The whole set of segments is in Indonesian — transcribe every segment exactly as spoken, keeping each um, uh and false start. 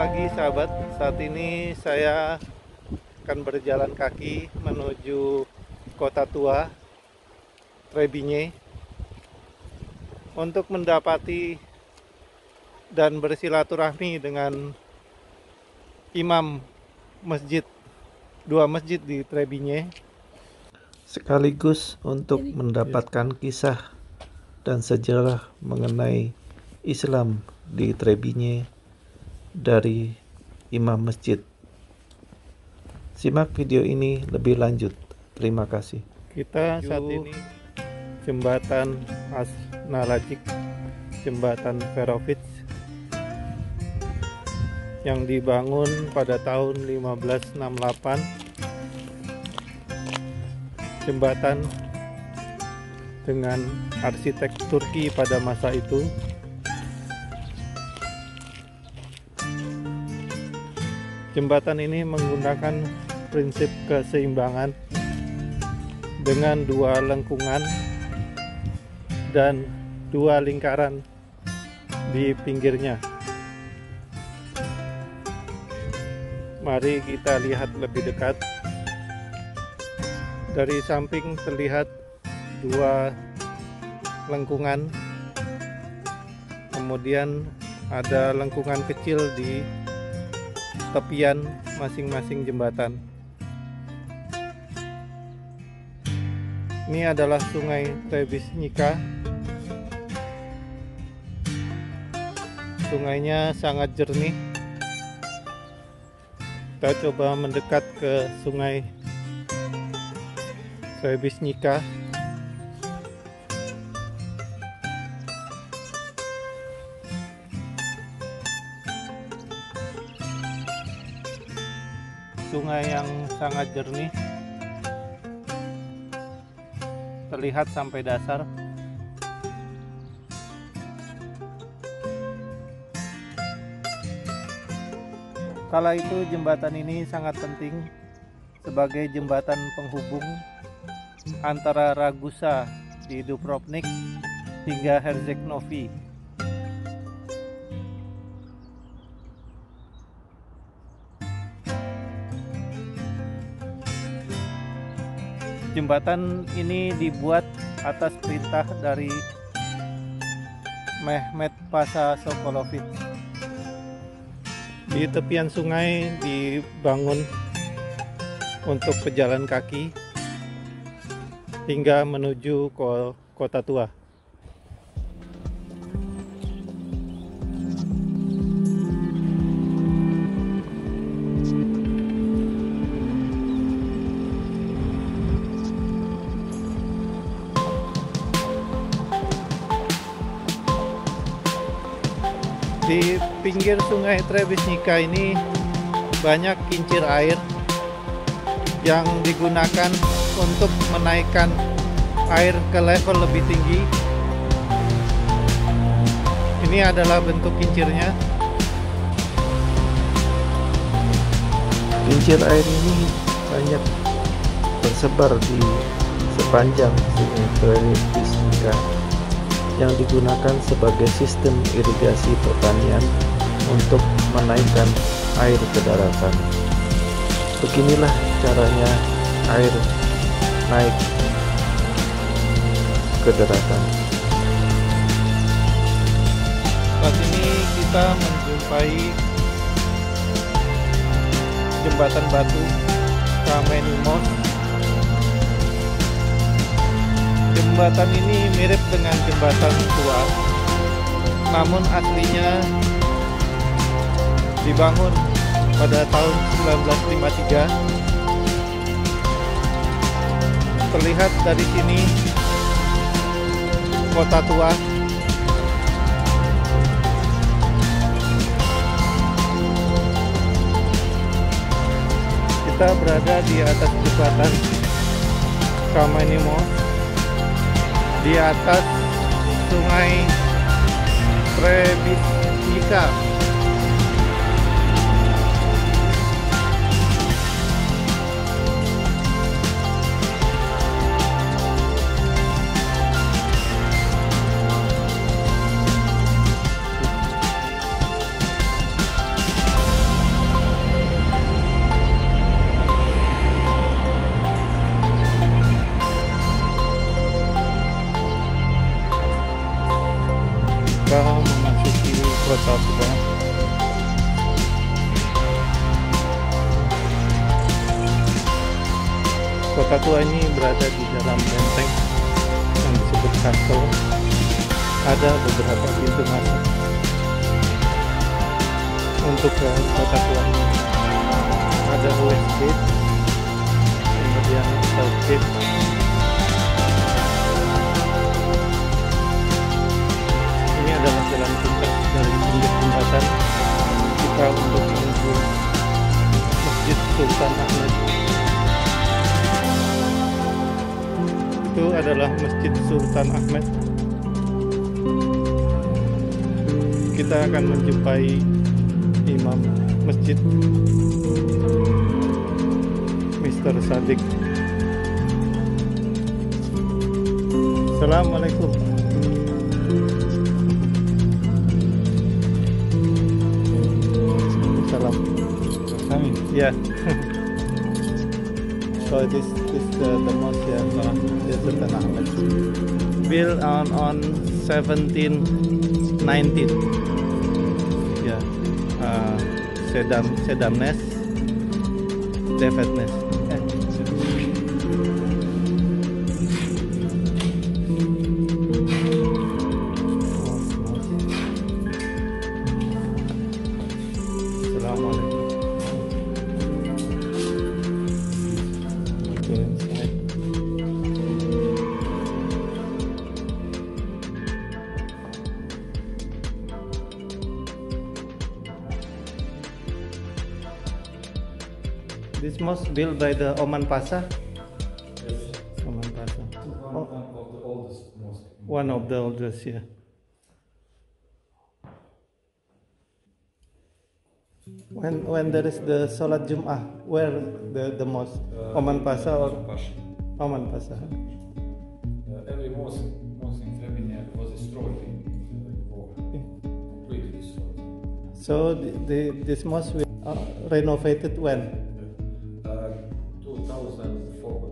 pagi sahabat, saat ini saya akan berjalan kaki menuju kota tua Trebinje untuk mendapati dan bersilaturahmi dengan imam masjid, dua masjid di Trebinje, sekaligus untuk mendapatkan kisah dan sejarah mengenai Islam di Trebinje dari imam masjid. Simak video ini lebih lanjut. Terima kasih. Kita saat ini jembatan Asnalajic, jembatan Verovic, yang dibangun pada tahun lima belas enam puluh delapan. Jembatan dengan arsitek Turki pada masa itu. Jembatan ini menggunakan prinsip keseimbangan dengan dua lengkungan dan dua lingkaran di pinggirnya. Mari kita lihat lebih dekat. Dari samping terlihat dua lengkungan, kemudian ada lengkungan kecil di tepian masing-masing jembatan. Ini adalah sungai Trebisnica. Sungainya sangat jernih. Kita coba mendekat ke sungai Trebisnica. Sungai yang sangat jernih, terlihat sampai dasar. Kala itu jembatan ini sangat penting sebagai jembatan penghubung antara Ragusa di Dubrovnik hingga Herceg Novi. Jembatan ini dibuat atas perintah dari Mehmet Pasha Sokolovic. Di tepian sungai dibangun untuk pejalan kaki hingga menuju ke kota tua. Di pinggir sungai Trebisnica ini banyak kincir air yang digunakan untuk menaikkan air ke level lebih tinggi. Ini adalah bentuk kincirnya. Kincir air ini banyak tersebar di sepanjang sungai Trebisnica yang digunakan sebagai sistem irigasi pertanian untuk menaikkan air ke daratan. Beginilah caranya air naik ke daratan. Saat ini kita menjumpai jembatan batu Kamenimos. Jembatan ini mirip dengan jembatan tua, namun aslinya dibangun pada tahun seribu sembilan ratus lima puluh tiga. Terlihat dari sini kota tua. Kita berada di atas jembatan Kamenimos, di atas sungai Trebisnica. kota tua. Kota tua ini berada di dalam benteng yang disebut castle. Ada beberapa pintu masuk untuk ke kota tua ini. Ada West Gate, kemudian South Gate. Ini adalah jalan pintas dari pinggir jembatan kita untuk menuju Masjid Sultan Ahmed. Itu adalah Masjid Sultan Ahmed. Kita akan menjumpai imam masjid, Mister Sadik. Assalamualaikum. Salam. Amin. Yeah. So this is the, the mosque here, the Sultan Ahmed, built on on seventeen nineteen. Yeah. Uh, Sedam Sedamnes, Davidnes. Assalamualaikum. Go inside. This mosque built by the Oman Pasha. Yes. Oman Pasha. One, one of the oldest mosques. One of the oldest, yeah. When when there is the Salat Jum'ah, where the the mosque? Uh, Oman Pasha or Oman Pasha. Oman Pasha? Uh, every mosque, mosque in Trebinje was destroyed in, in the war. Completely destroyed. So the, the this mosque was uh, renovated when? Uh, two thousand four,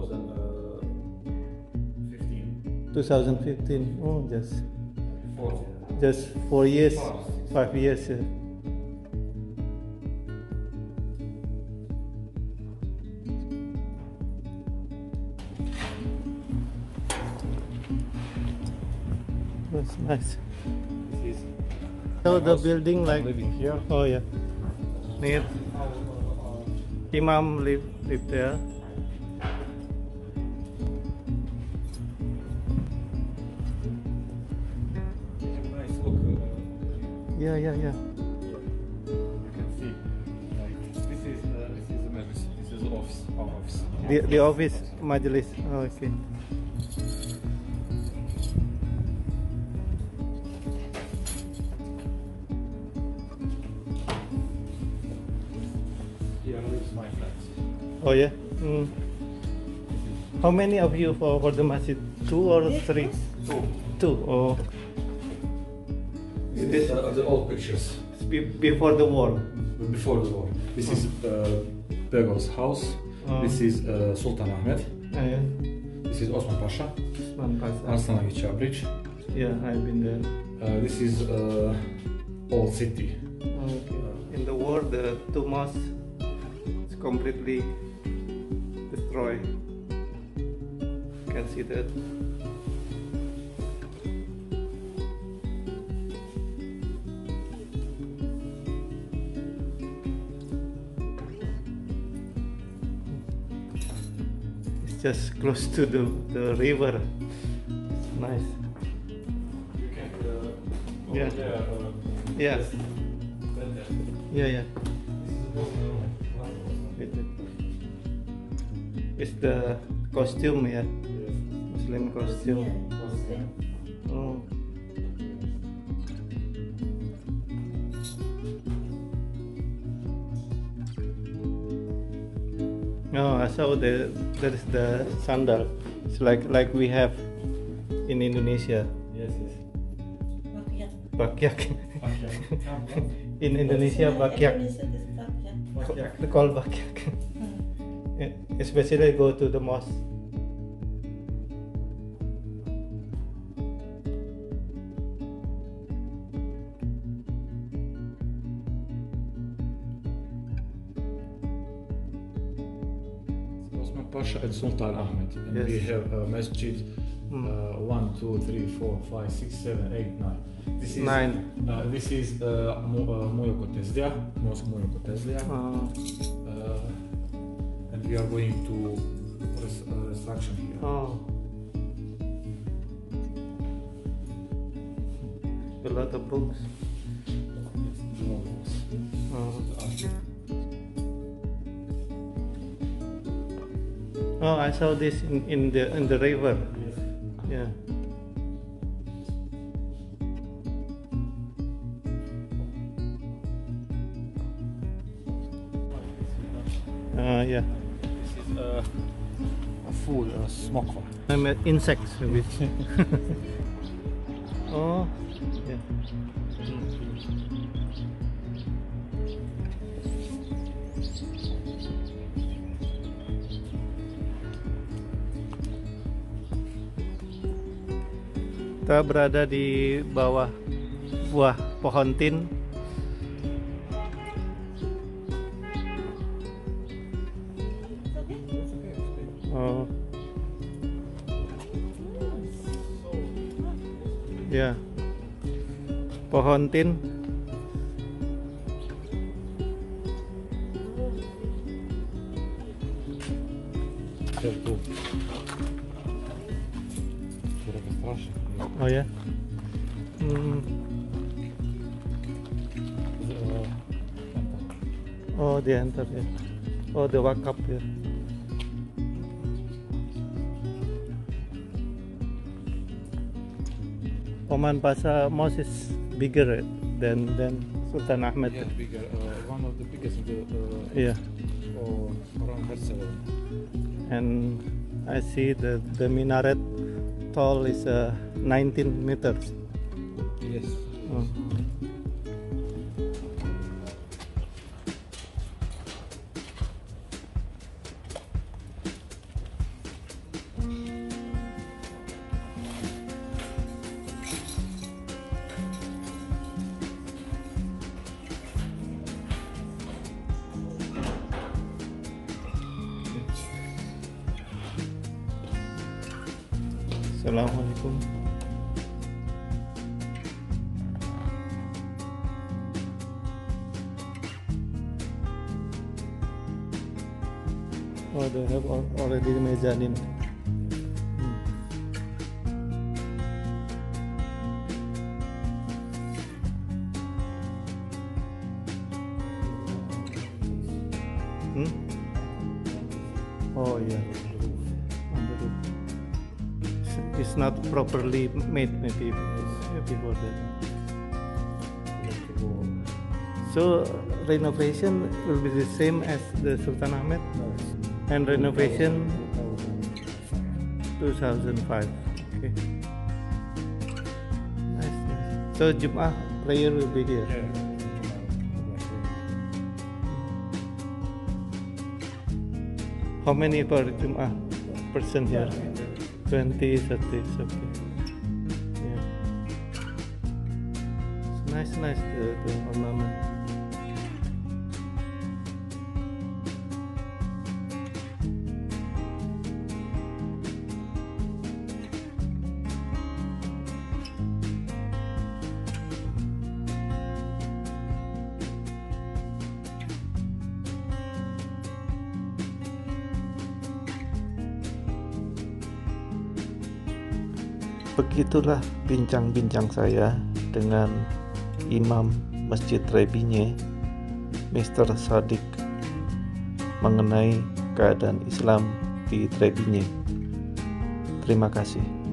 twenty fifteen. twenty fifteen. Oh, just Four. just four years, Five. five years. Yeah. That's nice. This is So the house. building I'm like living here. oh yeah, near Imam live live there. Nice look. Uh, Yeah, yeah, yeah. you can see. Like this is uh, this is the majlis. This is the office. Our office. The the office majlis. Oh, okay. Here lives my friends. Oh yeah. Mm. How many of you for for the masjid? Two or three? Two. Two. Oh, These are the old pictures. be- before the war. Before the war. This is uh, Begos house. Oh. This is uh, Sultan Ahmed. Oh, yeah. This is Osman Pasha. Osman Pasha. Arslanagića bridge. Yeah, I've been there. Uh, this is uh, old city. Oh, okay. In the war, the two mosques is completely destroyed. You can see that. It's just close to the, the river. It's nice. You can uh, go Yeah. there. Uh, Yeah, better. yeah, yeah. This is the It, it. It's the costume, yeah. Yes. Muslim costume. Oh. No, I saw the there is the sandal. It's like like we have in Indonesia. Yes, yes. Bakyak. Okay. In Indonesia, bakyak. Bakyak. They call bakyak. Especially go to the mosque. Pasha and Sultan Ahmed. And Yes. we have uh, masjid Mm. uh, one, two, three, four, five, six, seven, eight, nine. This is Nine. Uh, this is uh, Mu- uh, Muyoko Tezlia, Mosque Muyoko Tezlia. Uh, Uh, and we are going to res- uh, restruction here. oh. A lot of books. Uh, oh, I saw this in, in the in the river. Yeah. Uh, yeah. This is uh, a full uh, smoker. I'm at insects. Maybe. Oh, yeah. Kita berada di bawah buah pohon tin. Oh. Ya. Pohon tin. There too. Very страшно. Oh ya. Hmm. Oh, di enter ya. Oh, the wakaf ya. Oman Pasha Mosque is bigger than than Sultan Ahmed. Yeah, bigger. Uh, one of the biggest in the uh, Yeah. or around Barcelona. And I see the the minaret tall is uh, nineteen meters. Yes. Oh. Assalamualaikum. Oh, they have al- already mezzanine. Hmm? Oh yeah. On the roof. It's- It's not properly made maybe before that. So renovation will be the same as the Sultan Ahmed and renovation two thousand five. Okay. Nice, nice. So Jum'ah prayer will be here. Yeah. How many per Jum'ah person here? twenty, thirty, okay. Yeah. It's nice, nice the, the ornament. Begitulah bincang-bincang saya dengan Imam Masjid Trebinje, mister Shadiq, mengenai keadaan Islam di Trebinje. Terima kasih.